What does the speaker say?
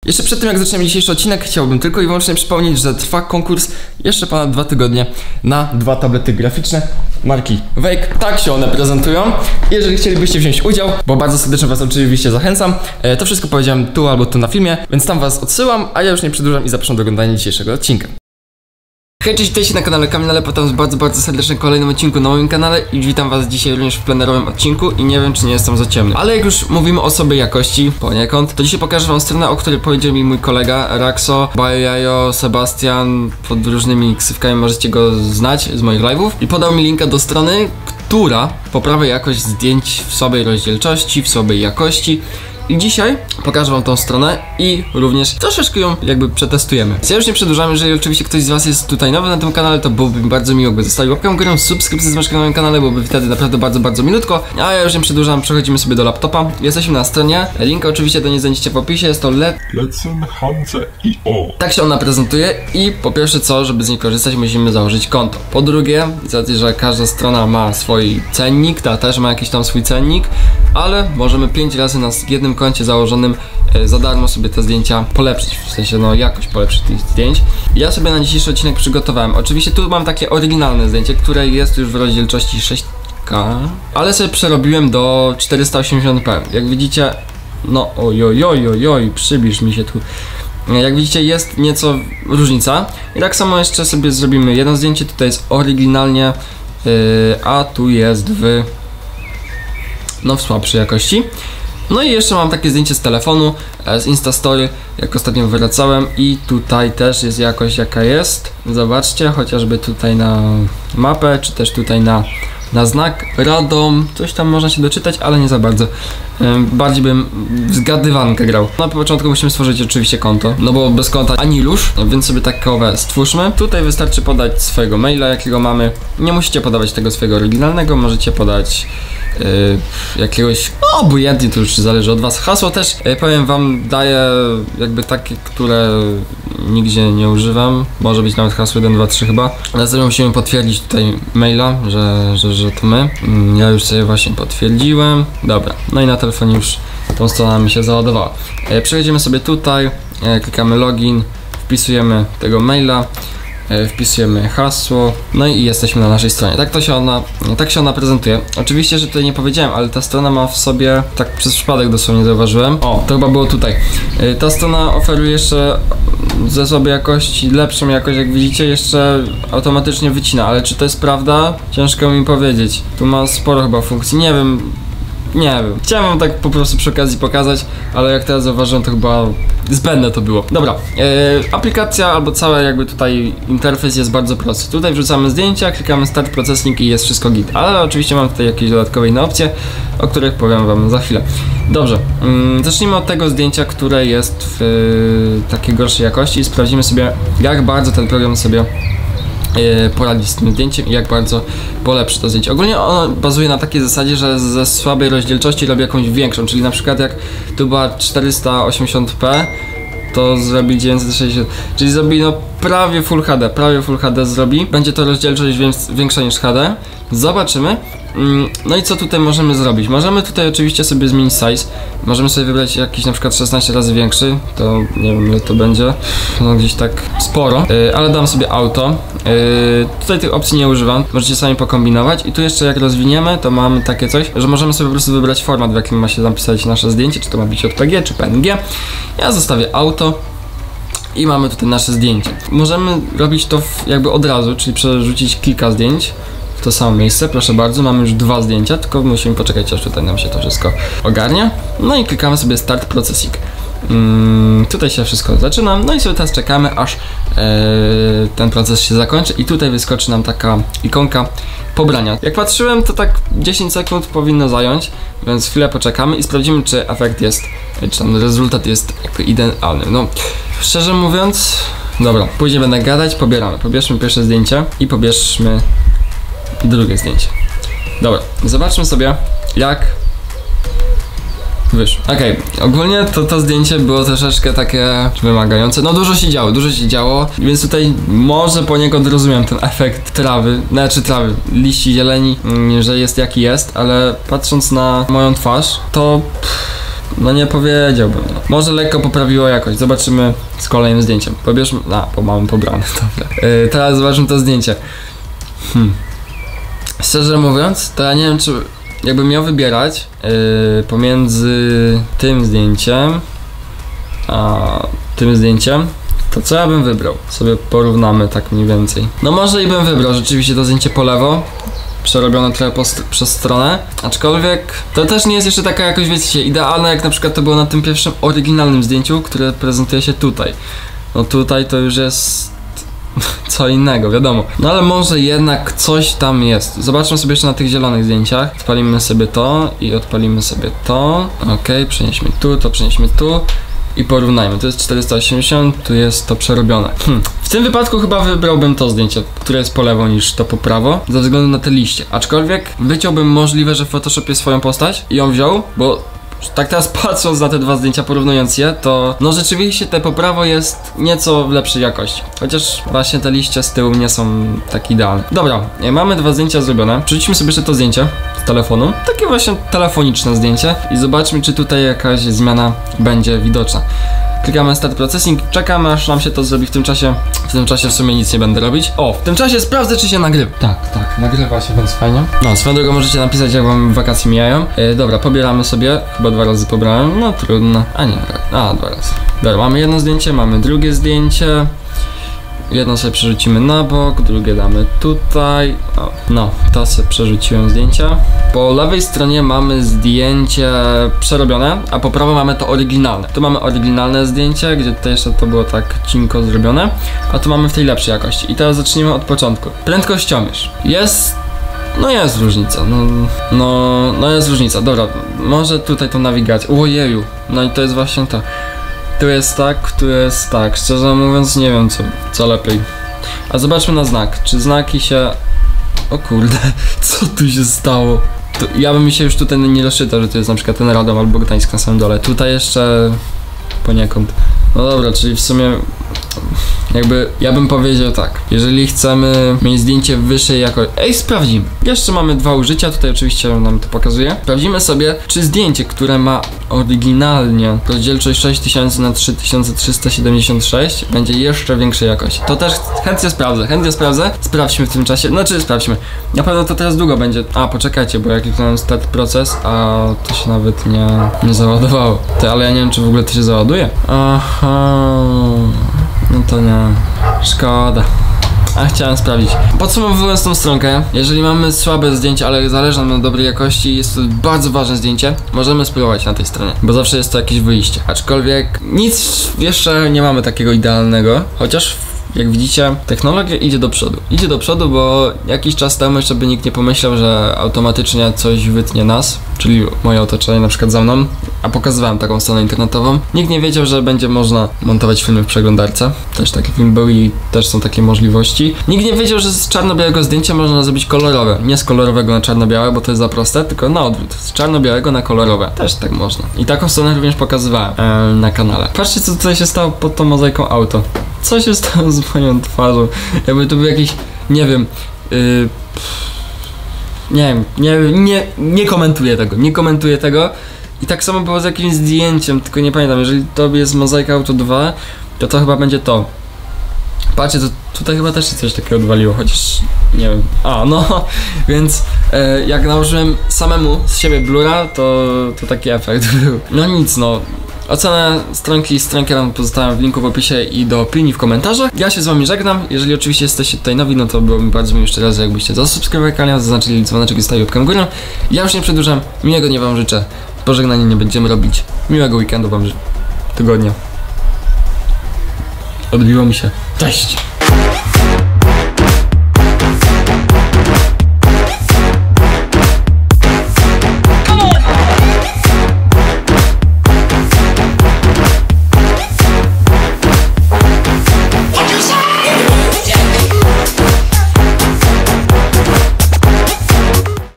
Jeszcze przed tym jak zaczniemy dzisiejszy odcinek, chciałbym tylko i wyłącznie przypomnieć, że trwa konkurs jeszcze ponad 2 tygodnie na 2 tablety graficzne marki Wake. Tak się one prezentują. Jeżeli chcielibyście wziąć udział, bo bardzo serdecznie was oczywiście zachęcam, to wszystko powiedziałem tu albo tu na filmie, więc tam was odsyłam, a ja już nie przedłużam i zapraszam do oglądania dzisiejszego odcinka. Hej, cześć, witajcie na kanale Kamil, witam was bardzo serdecznie w kolejnym odcinku na moim kanale i witam was dzisiaj również w plenerowym odcinku i nie wiem, czy nie jestem za ciemny. Ale jak już mówimy o sobie jakości poniekąd, to dzisiaj pokażę wam stronę, o której powiedział mi mój kolega Raxo, Bajajo, Sebastian, pod różnymi ksywkami możecie go znać z moich live'ów i podał mi linka do strony, która poprawia jakość zdjęć w słabej rozdzielczości, w słabej jakości. I dzisiaj pokażę wam tą stronę i również troszeczkę ją jakby przetestujemy. Ja już nie przedłużam, jeżeli oczywiście ktoś z was jest tutaj nowy na tym kanale, to byłoby mi bardzo miło, by zostawił łapkę górę, subskrypcję z na moim kanale, byłoby wtedy naprawdę bardzo milutko. A ja już nie przedłużam, przechodzimy sobie do laptopa. Jesteśmy na stronie, link oczywiście do niej znajdziecie w opisie, jest to LetsonHunter.io. Tak się ona prezentuje i po pierwsze co, żeby z niej korzystać, musimy założyć konto. Po drugie, z racji, że każda strona ma swój cennik, ta też ma jakiś tam swój cennik, ale możemy 5 razy na jednym koncie założonym za darmo sobie te zdjęcia polepszyć, w sensie no jakość polepszyć tych zdjęć. Ja sobie na dzisiejszy odcinek przygotowałem, oczywiście tu mam takie oryginalne zdjęcie, które jest już w rozdzielczości 6K, ale sobie przerobiłem do 480p. Jak widzicie, no ojojojojoj, przybliż mi się tu. Jak widzicie jest nieco różnica i tak samo jeszcze sobie zrobimy jedno zdjęcie, tutaj jest oryginalnie, a tu jest w słabszej jakości. No i jeszcze mam takie zdjęcie z telefonu, z Instastory, jak ostatnio wracałem i tutaj też jest jakość jaka jest. Zobaczcie, chociażby tutaj na mapę, czy też tutaj na znak Radom, coś tam można się doczytać, ale nie za bardzo. Bardziej bym w zgadywankę grał. Na początku musimy stworzyć oczywiście konto, no bo bez konta ani rusz, więc sobie takowe stwórzmy. Tutaj wystarczy podać swojego maila, jakiego mamy. Nie musicie podawać tego swojego oryginalnego, możecie podać jakiegoś, no obojętnie, to już zależy od was. Hasło też, powiem wam, daję jakby takie, które nigdzie nie używam. Może być nawet hasło 1, 2, 3 chyba. Następnie musimy potwierdzić tutaj maila, że to my. Ja już sobie właśnie potwierdziłem. Dobra, no i na telefonie już tą stronę mi się załadowała. Przechodzimy sobie tutaj, klikamy login, wpisujemy tego maila, wpisujemy hasło, no i jesteśmy na naszej stronie. Tak się ona prezentuje. Oczywiście, że tutaj nie powiedziałem, ale ta strona ma w sobie, tak przez przypadek dosłownie zauważyłem. O, to chyba było tutaj. Ta strona oferuje jeszcze ze słabej jakości, lepszą jakość, jak widzicie, jeszcze automatycznie wycina, ale czy to jest prawda? Ciężko mi powiedzieć. Tu ma sporo chyba funkcji, nie wiem. Chciałem wam tak po prostu przy okazji pokazać, ale jak teraz zauważyłem, to chyba zbędne to było. Dobra, aplikacja albo cały jakby tutaj interfejs jest bardzo prosty. Tutaj wrzucamy zdjęcia, klikamy start processing i jest wszystko git. Ale oczywiście mam tutaj jakieś dodatkowe inne opcje, o których powiem wam za chwilę. Dobrze, zacznijmy od tego zdjęcia, które jest w takiej gorszej jakości i sprawdzimy sobie, jak bardzo ten program sobie poradzi z tym zdjęciem i jak bardzo polepszy to zdjęcie. Ogólnie ono bazuje na takiej zasadzie, że ze słabej rozdzielczości robi jakąś większą, czyli na przykład jak tu była 480p, to zrobi 960, czyli zrobi no prawie Full HD zrobi. Będzie to rozdzielczość większa niż HD. Zobaczymy. No i co tutaj możemy zrobić? Możemy tutaj oczywiście sobie zmienić size. Możemy sobie wybrać jakiś na przykład 16 razy większy. To nie wiem ile to będzie. No gdzieś tak sporo. Ale dam sobie auto. Tutaj tych opcji nie używam. Możecie sami pokombinować. I tu jeszcze jak rozwiniemy, to mamy takie coś, że możemy sobie po prostu wybrać format, w jakim ma się zapisać nasze zdjęcie. Czy to ma być JPG, czy PNG. Ja zostawię auto. I mamy tutaj nasze zdjęcie. Możemy robić to jakby od razu, czyli przerzucić kilka zdjęć w to samo miejsce. Proszę bardzo, mamy już 2 zdjęcia, tylko musimy poczekać, aż tutaj nam się to wszystko ogarnia. No i klikamy sobie Start Processing. Tutaj się wszystko zaczyna, no i sobie teraz czekamy, aż ten proces się zakończy i tutaj wyskoczy nam taka ikonka pobrania. Jak patrzyłem, to tak 10 sekund powinno zająć, więc chwilę poczekamy i sprawdzimy, czy efekt jest, czy ten rezultat jest jakby idealny. No, szczerze mówiąc, dobra, później będę gadać, pobieramy. Pobierzmy pierwsze zdjęcie i pobierzmy drugie zdjęcie. Dobra, zobaczmy sobie, jak wyszło. Okej, ogólnie to zdjęcie było troszeczkę takie wymagające. No dużo się działo, więc tutaj może poniekąd rozumiem ten efekt trawy, liści zieleni, że jest jaki jest, ale patrząc na moją twarz, to No nie powiedziałbym. No. Może lekko poprawiło jakość. Zobaczymy z kolejnym zdjęciem. Pobierzmy... bo mamy pobrane, dobra. Teraz zobaczmy to zdjęcie. Szczerze mówiąc, to ja nie wiem, czy jakbym miał wybierać pomiędzy tym zdjęciem a tym zdjęciem, to co ja bym wybrał? Sobie porównamy tak mniej więcej. No może i bym wybrał rzeczywiście to zdjęcie po lewo, przerobione trochę przez stronę, aczkolwiek to też nie jest jeszcze taka jakoś, wiecie, idealna, jak na przykład to było na tym pierwszym oryginalnym zdjęciu, które prezentuje się tutaj. No tutaj to już jest co innego, wiadomo. No ale może jednak coś tam jest. Zobaczmy sobie jeszcze na tych zielonych zdjęciach. Odpalimy sobie to i odpalimy sobie to. Okej, przenieśmy tu, to przenieśmy tu. I porównajmy, to jest 480, tu jest to przerobione. W tym wypadku chyba wybrałbym to zdjęcie, które jest po lewo niż to po prawo, ze względu na te liście. Aczkolwiek wyciąłbym możliwe, że w Photoshopie swoją postać i ją wziął, bo tak teraz patrząc na te dwa zdjęcia, porównując je, to no rzeczywiście te po prawo jest nieco w lepszej jakości. Chociaż właśnie te liście z tyłu nie są tak idealne. Dobra, mamy dwa zdjęcia zrobione. Przerzućmy sobie jeszcze to zdjęcie z telefonu. Takie właśnie telefoniczne zdjęcie i zobaczmy, czy tutaj jakaś zmiana będzie widoczna. Klikamy Start Processing, czekamy aż nam się to zrobi w tym czasie. W tym czasie w sumie nic nie będę robić. W tym czasie sprawdzę, czy się nagrywa. Tak, nagrywa się, więc fajnie. No, swoją drogą możecie napisać, jak wam wakacje mijają. Dobra, pobieramy sobie. Chyba 2 razy pobrałem, no trudno. A nie, 2 razy. Dobra, mamy jedno zdjęcie, mamy drugie zdjęcie. Jedno sobie przerzucimy na bok, drugie damy tutaj. No, to sobie przerzuciłem zdjęcia. Po lewej stronie mamy zdjęcie przerobione, a po prawo mamy to oryginalne. Tu mamy oryginalne zdjęcie, gdzie tutaj jeszcze to było tak cinko zrobione, a tu mamy w tej lepszej jakości. I teraz zacznijmy od początku. Prędkościomierz. Jest różnica, no jest różnica. Dobra, może tutaj to nawigację. Ojeju, no i to jest właśnie to. Tu jest tak, tu jest tak. Szczerze mówiąc nie wiem co lepiej. A zobaczmy na znak. Czy znaki się... O kurde, co tu się stało? Ja bym mi się już tutaj nie rozczytał, że to jest na przykład ten Radom albo Gdańsk na samym dole. Tutaj jeszcze poniekąd. No dobra, czyli w sumie jakby ja bym powiedział tak, jeżeli chcemy mieć zdjęcie wyższej jakości. Sprawdzimy. Jeszcze mamy 2 użycia, tutaj oczywiście nam to pokazuje. Sprawdzimy sobie, czy zdjęcie, które ma oryginalnie rozdzielczość 6000 na 3376 będzie jeszcze większej jakości. To też chętnie sprawdzę. Sprawdźmy w tym czasie, sprawdźmy. Na pewno to teraz długo będzie. Poczekajcie, bo jak kliknąłem Start Proces, a to się nawet nie załadowało. Ale ja nie wiem, czy w ogóle to się załaduje. Aha. No to nie. Szkoda. Chciałem sprawdzić. Podsumowując tą stronkę, jeżeli mamy słabe zdjęcie, ale zależy nam na dobrej jakości, jest to bardzo ważne zdjęcie, możemy spróbować na tej stronie, bo zawsze jest to jakieś wyjście. Aczkolwiek nic jeszcze nie mamy takiego idealnego, chociaż jak widzicie, technologia idzie do przodu. Idzie do przodu, bo jakiś czas temu jeszcze by nikt nie pomyślał, że automatycznie coś wytnie nas, czyli moje otoczenie, na przykład za mną, a pokazywałem taką stronę internetową. Nikt nie wiedział, że będzie można montować filmy w przeglądarce. Też taki film był i też są takie możliwości. Nikt nie wiedział, że z czarno-białego zdjęcia można zrobić kolorowe. Nie z kolorowego na czarno-białe, bo to jest za proste, tylko na odwrót. Z czarno-białego na kolorowe. Też tak można. I taką stronę również pokazywałem na kanale. Patrzcie, co tutaj się stało pod tą mozaiką auto. Co się stało z moją twarzą? Jakby to był jakiś, nie wiem, nie komentuję tego. I tak samo było z jakimś zdjęciem, tylko nie pamiętam, jeżeli to jest Mozaika Auto 2, to chyba będzie to. Patrzcie, to tutaj chyba też się coś takiego odwaliło, chociaż nie wiem. Więc jak nałożyłem samemu z siebie blura, to taki efekt był. No nic, Ocenę stronki wam pozostałem w linku w opisie i do opinii w komentarzach. Ja się z wami żegnam. Jeżeli oczywiście jesteście tutaj nowi, no to byłoby bardzo mi jeszcze raz, jakbyście zasubskrybowali kanał, zaznaczyli dzwoneczek i zostawili łapkę górę. Ja już nie przedłużam. Miłego dnia wam życzę. Pożegnanie nie będziemy robić. Miłego weekendu wam życzę. Tygodnia. Odbiło mi się. Cześć!